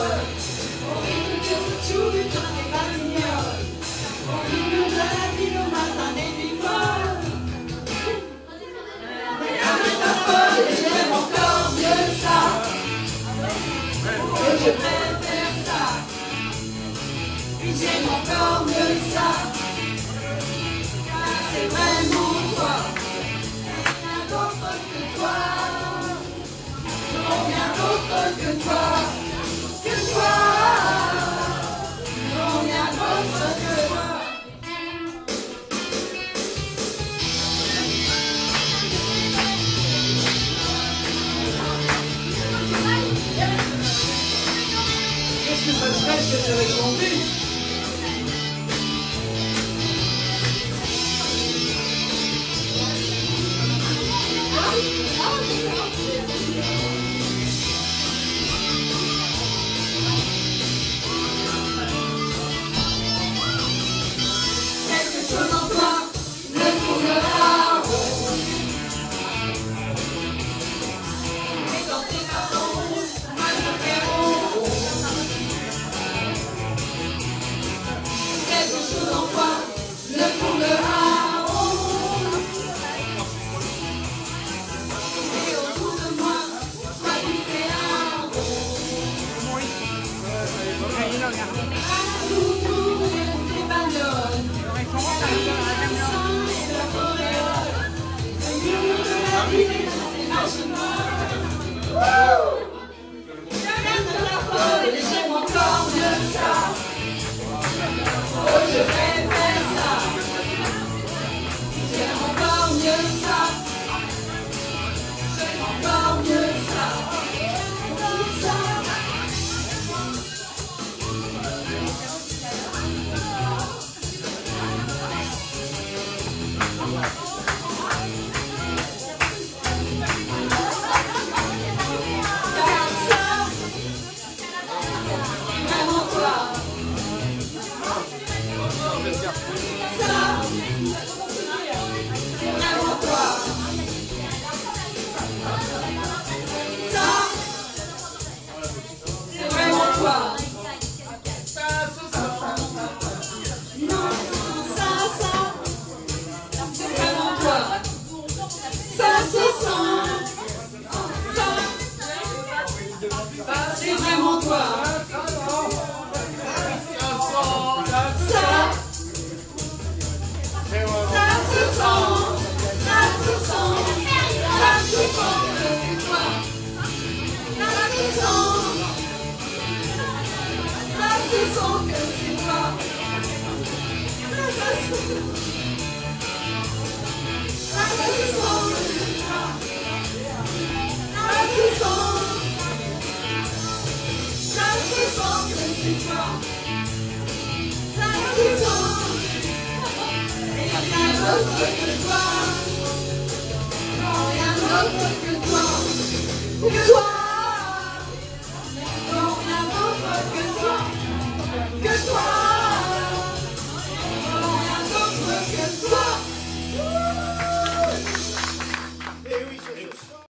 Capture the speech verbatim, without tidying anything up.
Au rythme de tout du train des Batignolles, au rythme de la ville au matin des nuits folles. Rien n'est pas folle et j'aime encore mieux ça. Et je préfère ça. Et j'aime encore mieux ça. Car c'est vraiment toi. Rien d'autre que toi. Non, rien d'autre que toi. Que toi. Non, rien d'autre que toi. Qu'est-ce que ça serait que cette répondu? Quelque chose en toi ne tournera rond. Et dans tes cartons, moi je fais rond. Quelque chose en toi ne tournera rond. Et autour de moi, toi tu fais un rond. Partout tournent tes bagnoles. J'aime encore mieux ça. Oh, je préfère ça. J'aime encore mieux ça. J'aime encore mieux ça. Ça. Car ça, c'est vraiment toi. Ça, c'est vraiment toi. Ça, c'est vraiment toi. Non, ça, ça, c'est vraiment toi. Ça se sent. Ça, c'est vraiment toi. Ça, ça se sent. Ça se sent. Ça se sent que c'est toi. Ça se sent. Ça se sent que c'est toi. Ça se sent. Ça se sent que c'est toi. Ça se sent. Ça se sent que c'est toi. Ça se sent. Et rien d'autre que toi. Non, rien d'autre que toi. Que toi.